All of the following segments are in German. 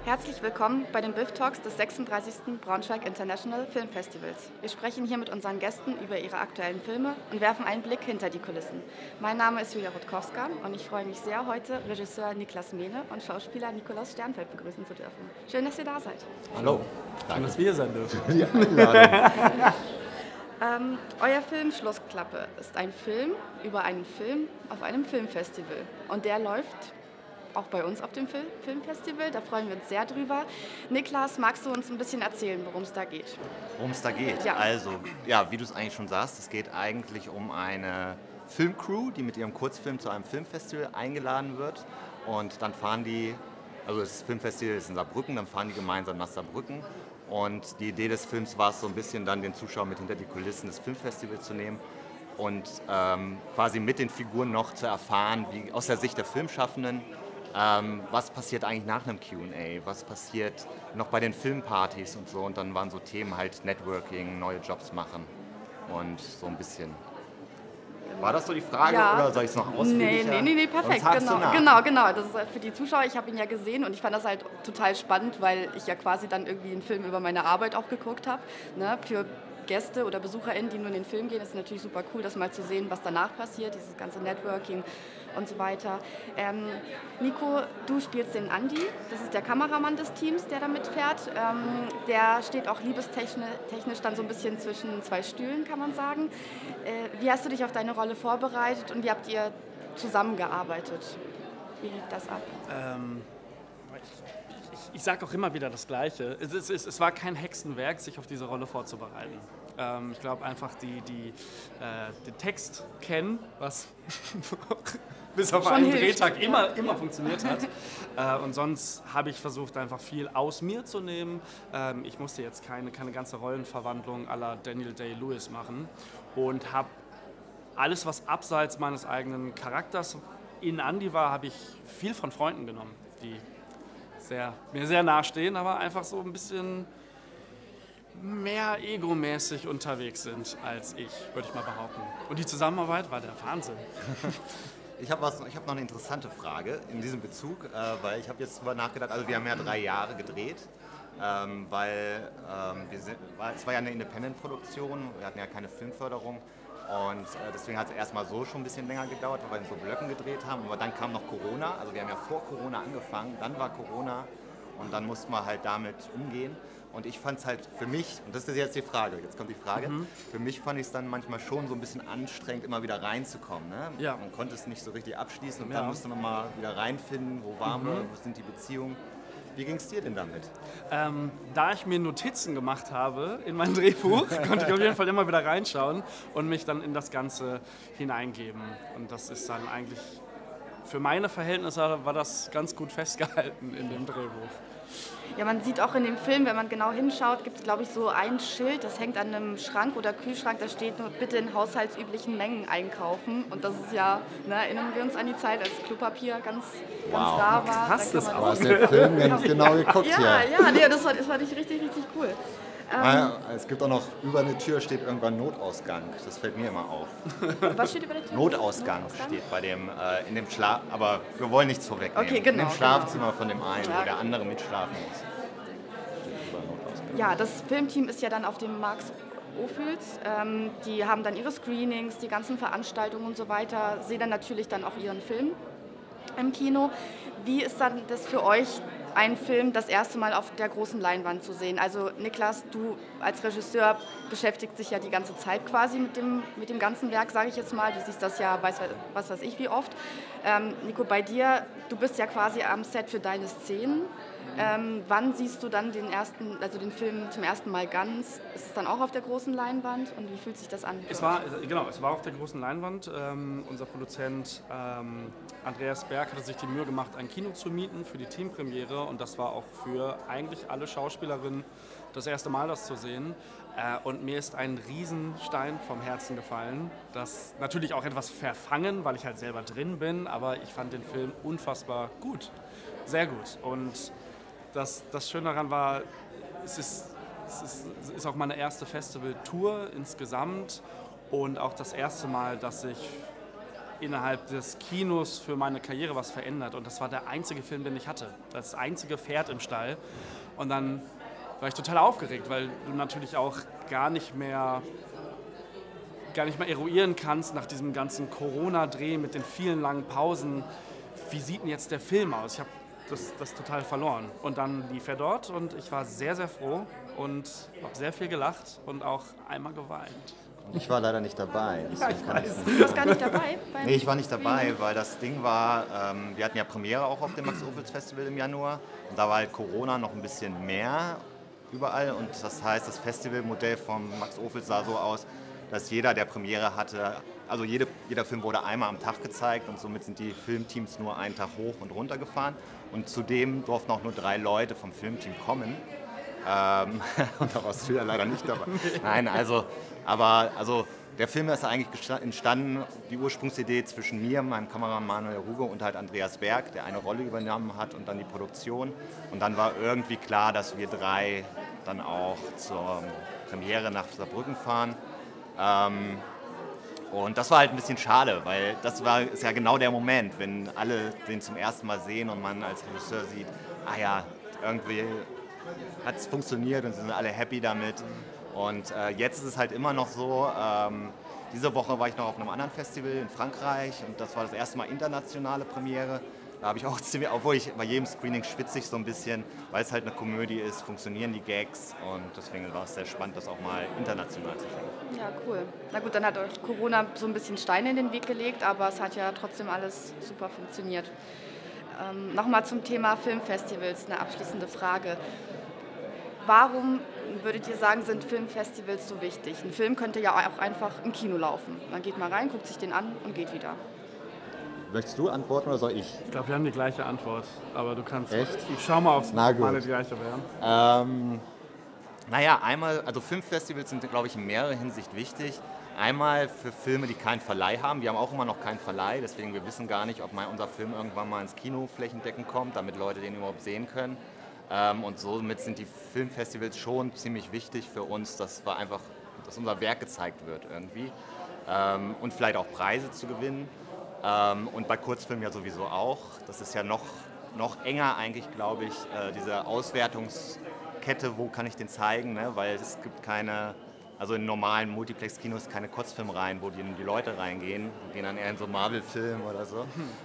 Herzlich willkommen bei den BIF Talks des 36. Braunschweig International Film Festivals. Wir sprechen hier mit unseren Gästen über ihre aktuellen Filme und werfen einen Blick hinter die Kulissen. Mein Name ist Julia Rutkowska und ich freue mich sehr, heute Regisseur Niklas Mehne und Schauspieler Nikolaus Sternfeld begrüßen zu dürfen. Schön, dass ihr da seid. Hallo. Danke, dass wir hier sein dürfen. Die Einladung. Euer Film Schlussklappe ist ein Film über einen Film auf einem Filmfestival. Und der läuft auch bei uns auf dem Filmfestival. Da freuen wir uns sehr drüber. Niklas, magst du uns ein bisschen erzählen, worum es da geht? Worum es da geht? Ja. Also, ja, wie du es eigentlich schon sagst, es geht eigentlich um eine Filmcrew, die mit ihrem Kurzfilm zu einem Filmfestival eingeladen wird. Und dann fahren die, also das Filmfestival ist in Saarbrücken, dann fahren die gemeinsam nach Saarbrücken. Und die Idee des Films war es so ein bisschen dann den Zuschauer mit hinter die Kulissen des Filmfestivals zu nehmen und quasi mit den Figuren noch zu erfahren, wie aus der Sicht der Filmschaffenden, was passiert eigentlich nach einem Q&A, was passiert noch bei den Filmpartys und so. Und dann waren so Themen halt Networking, neue Jobs machen und so ein bisschen. War das so die Frage oder soll ich es noch ausführlicher? Nee, perfekt. Genau. Das ist für die Zuschauer, ich habe ihn ja gesehen und ich fand das halt total spannend, weil ich ja quasi dann irgendwie einen Film über meine Arbeit auch geguckt habe. Ne? Für Gäste oder BesucherInnen, die nur in den Film gehen, ist es natürlich super cool, das mal zu sehen, was danach passiert, dieses ganze Networking und so weiter. Nico, du spielst den Andi, das ist der Kameramann des Teams, der da mitfährt. Der steht auch liebestechnisch dann so ein bisschen zwischen zwei Stühlen, kann man sagen. Wie hast du dich auf deine Rolle vorbereitet und wie habt ihr zusammengearbeitet? Wie lief das ab? Ich sage auch immer wieder das Gleiche. Es war kein Hexenwerk, sich auf diese Rolle vorzubereiten. Ich glaube einfach, den Text kennen, was bis auf einen Drehtag immer funktioniert hat. Und sonst habe ich versucht, einfach viel aus mir zu nehmen. Ich musste jetzt keine ganze Rollenverwandlung à la Daniel Day-Lewis machen und habe alles, was abseits meines eigenen Charakters in Andi war, habe ich viel von Freunden genommen, die mir sehr nahestehen, aber einfach so ein bisschen mehr egomäßig unterwegs sind als ich, würde ich mal behaupten. Und die Zusammenarbeit war der Wahnsinn. Ich habe noch eine interessante Frage in diesem Bezug, weil ich habe jetzt darüber nachgedacht, also wir haben ja 3 Jahre gedreht, weil es war ja eine Independent-Produktion, wir hatten ja keine Filmförderung. Und deswegen hat es erstmal so schon ein bisschen länger gedauert, weil wir in so Blöcken gedreht haben. Aber dann kam noch Corona, also wir haben ja vor Corona angefangen, dann war Corona und dann mussten wir halt damit umgehen. Und ich fand es halt für mich, und das ist jetzt die Frage, jetzt kommt die Frage, für mich fand ich es dann manchmal schon so ein bisschen anstrengend, immer wieder reinzukommen. Ne? Ja. Man konnte es nicht so richtig abschließen und dann musste man mal wieder reinfinden, wo waren wir, wo sind die Beziehungen. Wie ging es dir denn damit? Da ich mir Notizen gemacht habe in mein Drehbuch, konnte ich auf jeden Fall immer wieder reinschauen und mich dann in das Ganze hineingeben. Und das ist dann eigentlich, für meine Verhältnisse war das ganz gut festgehalten in dem Drehbuch. Ja, man sieht auch in dem Film, wenn man genau hinschaut, gibt es, glaube ich, so ein Schild, das hängt an einem Schrank oder Kühlschrank, da steht nur, bitte in haushaltsüblichen Mengen einkaufen. Und das ist ja, erinnern wir uns an die Zeit, als Klopapier ganz rar war. Krass, das Du hast den Film ganz genau geguckt hier. Ja, das fand ich richtig cool. Es gibt auch noch, über eine Tür steht irgendwann Notausgang. Das fällt mir immer auf. Was steht über der Tür? Notausgang steht bei dem, in dem Schlaf, aber wir wollen nichts vorwegnehmen. Okay, genau, in dem Schlafzimmer von dem einen, wo der andere mitschlafen muss. Steht über Notausgang. Ja, das Filmteam ist ja dann auf dem Marx Ophüls. Die haben dann ihre Screenings, die ganzen Veranstaltungen und so weiter, sehen dann natürlich dann auch ihren Film im Kino. Wie ist dann das für euch, einen Film das erste Mal auf der großen Leinwand zu sehen? Also Niklas, du als Regisseur beschäftigst dich ja die ganze Zeit quasi mit dem ganzen Werk, sage ich jetzt mal. Du siehst das ja, was weiß ich wie oft. Nico, bei dir, du bist ja quasi am Set für deine Szenen. Wann siehst du dann den Film zum ersten Mal ganz? Ist es dann auch auf der großen Leinwand und wie fühlt sich das an? Es war auf der großen Leinwand. Unser Produzent Andreas Berg hatte sich die Mühe gemacht, ein Kino zu mieten für die Teampremiere und das war auch für eigentlich alle Schauspielerinnen das erste Mal, das zu sehen. Und mir ist ein Riesenstein vom Herzen gefallen. Das natürlich auch etwas verfangen, weil ich halt selber drin bin, aber ich fand den Film unfassbar gut. Sehr gut. Und das Schöne daran war, es ist auch meine erste Festival-Tour insgesamt und auch das erste Mal, dass ich innerhalb des Kinos für meine Karriere was verändert. Und das war der einzige Film, den ich hatte. Das einzige Pferd im Stall. Und dann war ich total aufgeregt, weil du natürlich auch gar nicht mehr eruieren kannst nach diesem ganzen Corona-Dreh mit den vielen langen Pausen. Wie sieht denn jetzt der Film aus? Ich habe das total verloren. Und dann lief er dort und ich war sehr, sehr froh und habe sehr viel gelacht und auch einmal geweint. Ich war leider nicht dabei. Ja, ich weiß. Du warst gar nicht dabei? Nee, ich war nicht dabei, weil das Ding war, wir hatten ja Premiere auch auf dem Max-Ophüls-Festival im Januar und da war halt Corona noch ein bisschen mehr überall und das heißt, das Festivalmodell vom Max-Ophüls sah so aus, dass jeder, der Premiere hatte, also jeder Film wurde einmal am Tag gezeigt und somit sind die Filmteams nur einen Tag hoch und runter gefahren und zudem durften auch nur 3 Leute vom Filmteam kommen. Und da warst du ja leider nicht dabei. Nein, also der Film ist eigentlich entstanden, die Ursprungsidee zwischen mir, meinem Kameramann Manuel Ruge und halt Andreas Berg, der eine Rolle übernommen hat und dann die Produktion. Und dann war irgendwie klar, dass wir 3 dann auch zur Premiere nach Saarbrücken fahren. Und das war halt ein bisschen schade, weil ist ja genau der Moment, wenn alle den zum ersten Mal sehen und man als Regisseur sieht, ah ja, irgendwie hat es funktioniert und sie sind alle happy damit. Und jetzt ist es halt immer noch so, diese Woche war ich noch auf einem anderen Festival in Frankreich und das war das erste Mal internationale Premiere. Da habe ich auch ziemlich, obwohl ich bei jedem Screening schwitze ich so ein bisschen, weil es halt eine Komödie ist, funktionieren die Gags und deswegen war es sehr spannend, das auch mal international zu sehen. Ja, cool. Na gut, dann hat euch Corona so ein bisschen Steine in den Weg gelegt, aber es hat ja trotzdem alles super funktioniert. Nochmal zum Thema Filmfestivals, eine abschließende Frage. Warum würdet ihr sagen, sind Filmfestivals so wichtig? Ein Film könnte ja auch einfach im Kino laufen. Man geht mal rein, guckt sich den an und geht wieder. Möchtest du antworten oder soll ich? Ich glaube, wir haben die gleiche Antwort, aber du kannst... Echt? Ich schau mal, ob es meine die gleiche wären. Naja, einmal, also Filmfestivals sind, glaube ich, in mehrerer Hinsicht wichtig. Einmal für Filme, die keinen Verleih haben. Wir haben auch immer noch keinen Verleih, deswegen wir wissen gar nicht, ob unser Film irgendwann mal ins Kino flächendeckend kommt, damit Leute den überhaupt sehen können. Und somit sind die Filmfestivals schon ziemlich wichtig für uns, dass unser Werk gezeigt wird irgendwie. Und vielleicht auch Preise zu gewinnen. Und bei Kurzfilmen ja sowieso auch. Das ist ja noch enger eigentlich, glaube ich, diese Auswertungskette, wo kann ich den zeigen, ne? Weil es gibt also in normalen Multiplex-Kinos keine Kurzfilmreihen, wo die Leute reingehen. Die gehen dann eher in so Marvel-Film oder so.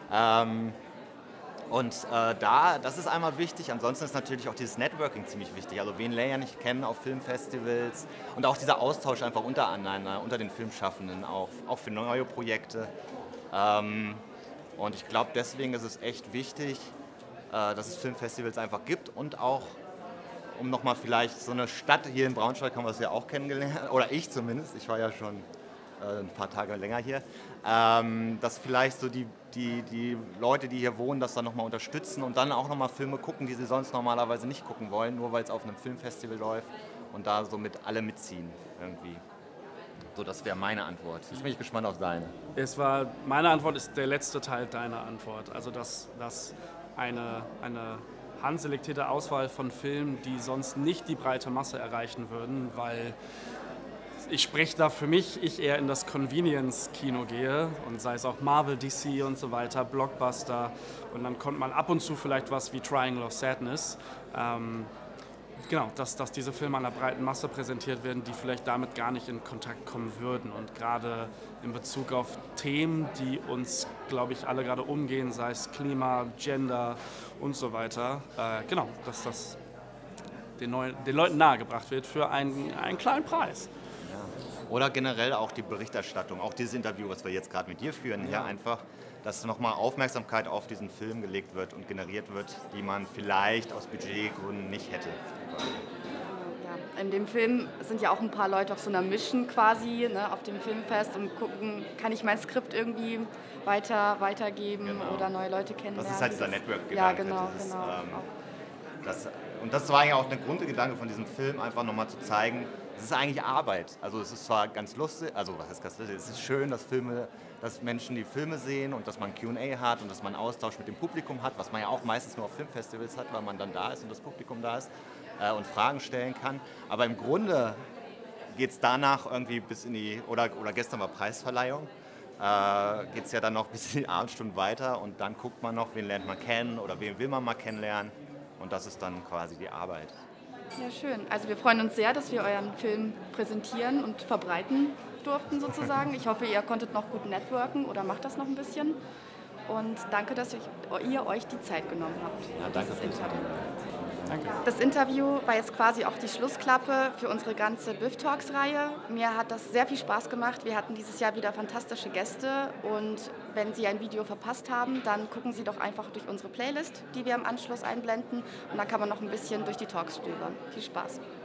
Das ist einmal wichtig, ansonsten ist natürlich auch dieses Networking ziemlich wichtig. Also wen lernen nicht kennen auf Filmfestivals und auch dieser Austausch einfach untereinander, unter den Filmschaffenden, auch für neue Projekte. Und ich glaube, deswegen ist es echt wichtig, dass es Filmfestivals einfach gibt und auch, um nochmal vielleicht so eine Stadt hier in Braunschweig haben wir es ja auch kennengelernt, oder ich zumindest, ich war ja schon ein paar Tage länger hier, dass vielleicht so die Leute, die hier wohnen, das dann nochmal unterstützen und dann auch nochmal Filme gucken, die sie sonst normalerweise nicht gucken wollen, nur weil es auf einem Filmfestival läuft und da somit alle mitziehen irgendwie. So, das wäre meine Antwort. Ich bin gespannt auf deine. Meine Antwort ist der letzte Teil deiner Antwort. Also, dass eine handselektierte Auswahl von Filmen, die sonst nicht die breite Masse erreichen würden, weil ich spreche da für mich, ich eher in das Convenience-Kino gehe und sei es auch Marvel, DC und so weiter, Blockbuster und dann kommt mal ab und zu vielleicht was wie Triangle of Sadness. Genau, dass diese Filme einer breiten Masse präsentiert werden, die vielleicht damit gar nicht in Kontakt kommen würden. Und gerade in Bezug auf Themen, die uns, glaube ich, alle gerade umgehen, sei es Klima, Gender und so weiter, genau, dass das den Leuten nahegebracht wird für einen kleinen Preis. Ja. Oder generell auch die Berichterstattung, auch dieses Interview, was wir jetzt gerade mit dir führen, hier einfach, dass nochmal Aufmerksamkeit auf diesen Film gelegt wird und generiert wird, die man vielleicht aus Budgetgründen nicht hätte. Ja, in dem Film sind ja auch ein paar Leute auf so einer Mission quasi, ne, auf dem Filmfest und gucken, kann ich mein Skript irgendwie weitergeben oder neue Leute kennenlernen. Das ist halt dieser Network-Gedanke. Ja, genau. Und das war ja auch der Grundgedanke von diesem Film, einfach nochmal zu zeigen, es ist eigentlich Arbeit. Also es ist zwar ganz lustig, also was heißt ganz lustig, es ist schön, dass Menschen die Filme sehen und dass man Q&A hat und dass man Austausch mit dem Publikum hat, was man ja auch meistens nur auf Filmfestivals hat, weil man dann da ist und das Publikum da ist und Fragen stellen kann. Aber im Grunde geht es danach irgendwie bis in die, oder gestern war Preisverleihung, geht es ja dann noch bis in die Abendstunden weiter und dann guckt man noch, wen lernt man kennen oder wen will man mal kennenlernen und das ist dann quasi die Arbeit. Ja, schön. Also wir freuen uns sehr, dass wir euren Film präsentieren und verbreiten durften sozusagen. Ich hoffe, ihr konntet noch gut networken oder macht das noch ein bisschen. Und danke, dass ihr euch die Zeit genommen habt. Ja, danke fürs Interview. Danke. Das Interview war jetzt quasi auch die Schlussklappe für unsere ganze BIF Talks-Reihe. Mir hat das sehr viel Spaß gemacht. Wir hatten dieses Jahr wieder fantastische Gäste. Und wenn Sie ein Video verpasst haben, dann gucken Sie doch einfach durch unsere Playlist, die wir im Anschluss einblenden. Und dann kann man noch ein bisschen durch die Talks stöbern. Viel Spaß.